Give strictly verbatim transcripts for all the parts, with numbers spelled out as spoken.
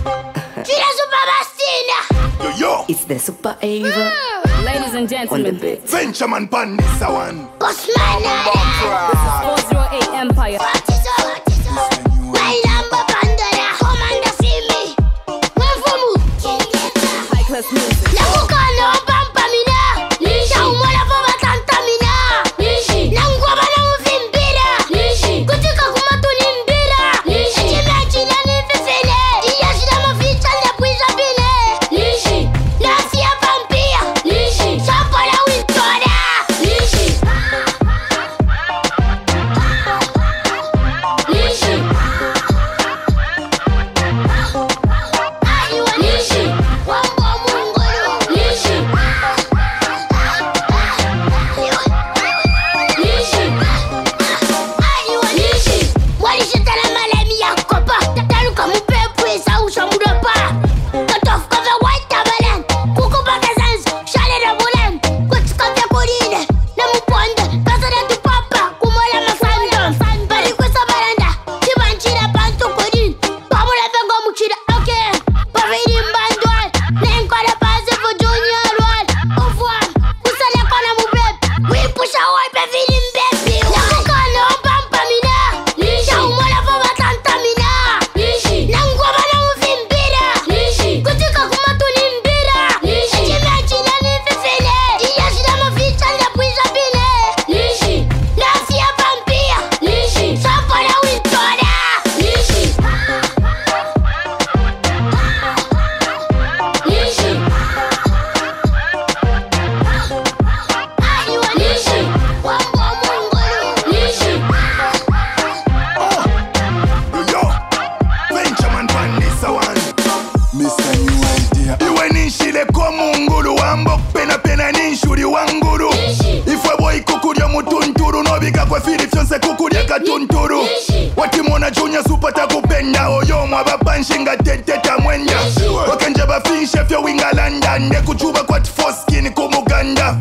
Yo yo, It's the Super Ava. Mm. Ladies and On the gentlemen, beat. Venture man pan this a one. this is four oh eight Empire. High class music. Tunturu Watimona Junior super takupenda Oyo mwaba panshinga teteta mwenya Wakanja bafinishe fyo winga landa Nekuchuba kwa tifoskini kumuganda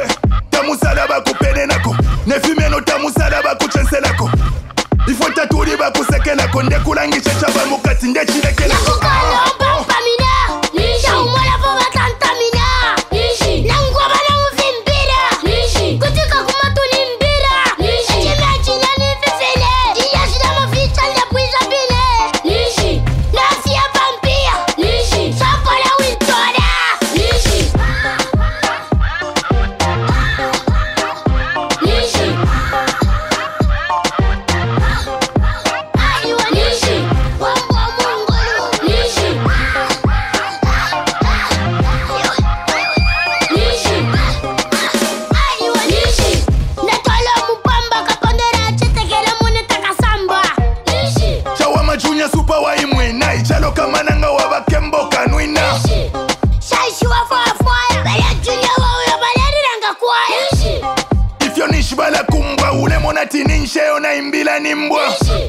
Tamusala bakupene nako Nefimeno tamusala bakuchense lako Ifo taturi bakuseke lako Ndekulangishe chaba mukati ndechileke lako Super wa imwe na ichalo kama nanga wabakembo kanwina Shaishi wa fwa fwa Baya Junior wa uyo baleri ranga kwa Ifyo nishibala kumbwa ule monati ninsheo na imbila nimbwa